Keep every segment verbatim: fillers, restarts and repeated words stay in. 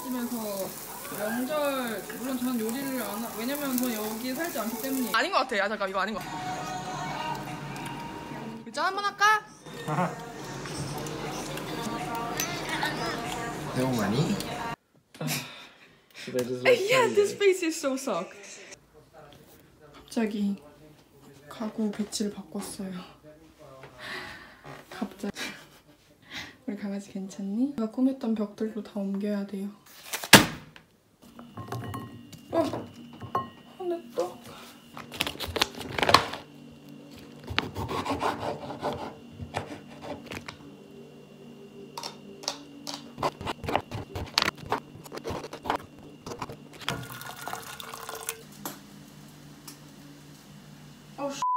요리집에서 명절, 물론 저는 요리를 안 하, 왜냐면 저는 여기에 살지 않기 때문에. 아닌 것 같아. 야 잠깐, 이거 아닌 것 같아. 짠 한번 할까? 너무 많이? Yeah, this face is so suck. 갑자기 가구 배치를 바꿨어요. 갑자기. 우리 강아지 괜찮니? 제가 꾸몄던 벽들도 다 옮겨야 돼요. 어! 하늘 또. Oh, sh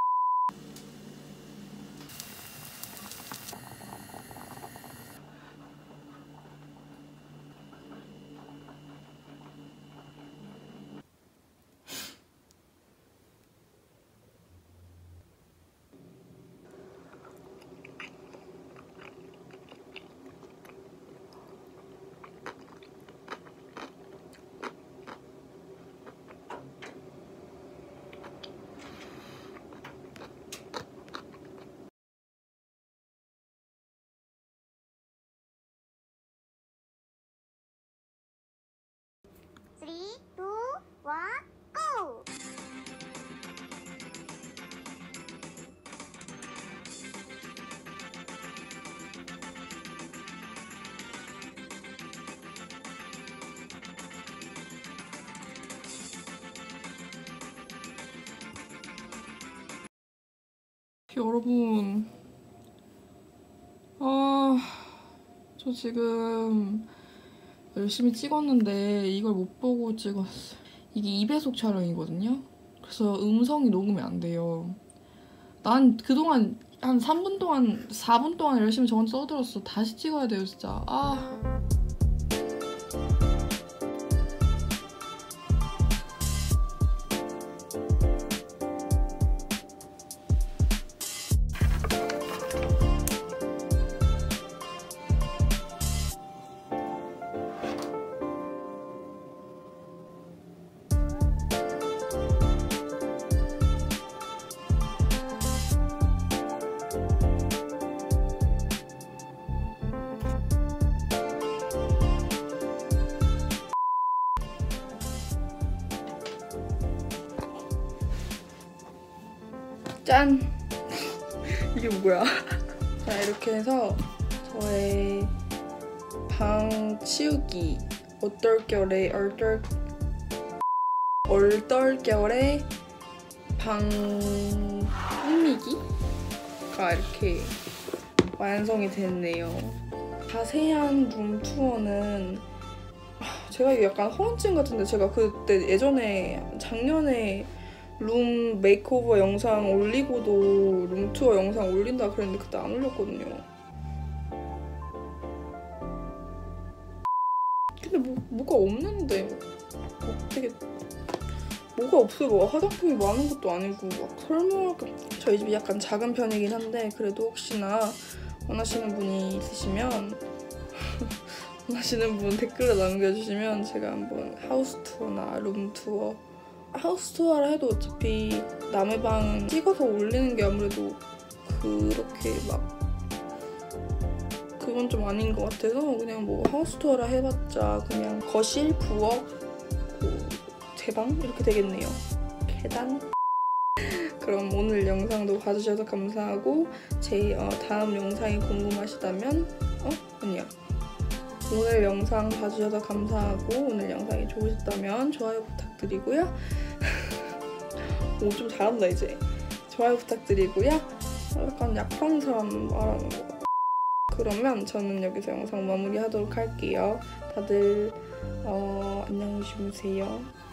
three, two, one, go! 여러분, 아, 저 지금 열심히 찍었는데 이걸 못 보고 찍었어요. 이게 이 배속 촬영이거든요. 그래서 음성이 녹음이 안 돼요. 난 그동안 한 삼 분 동안, 사 분 동안 열심히 저건 써들었어. 다시 찍어야 돼요, 진짜. 아. 짠! 이게 뭐야? 자, 이렇게 해서 저의 방 치우기 얼떨결에 얼떨 얼떨결에 방 꾸미기가 이렇게 완성이 됐네요. 자세한 룸투어는 제가 이거 약간 허언증 같은데, 제가 그때 예전에 작년에 룸 메이크오버 영상 올리고도 룸투어 영상 올린다 그랬는데 그때 안 올렸거든요. 근데 뭐, 뭐가 없는데 뭐 되게 뭐가 없어요. 뭐 화장품이 많은 것도 아니고 막 설명할게. 저희 집이 약간 작은 편이긴 한데 그래도 혹시나 원하시는 분이 있으시면 원하시는 분 댓글을 남겨주시면 제가 한번 하우스 투어나 룸 투어, 하우스 투어를 해도 어차피 남의 방 찍어서 올리는 게 아무래도 그렇게 막 그건 좀 아닌 것 같아서 그냥 뭐 하우스 투어를 해봤자 그냥 거실, 부엌, 제 방 이렇게 되겠네요. 계단. 그럼 오늘 영상도 봐주셔서 감사하고 제 어, 다음 영상이 궁금하시다면 어? 아니야. 오늘 영상 봐주셔서 감사하고 오늘 영상이 좋으셨다면 좋아요 부탁드리고요. 오, 좀 잘한다 이제. 좋아요 부탁드리고요. 약간 약한 사람 말하는 거 같아. 그러면 저는 여기서 영상 마무리하도록 할게요. 다들 어, 안녕히 주무세요.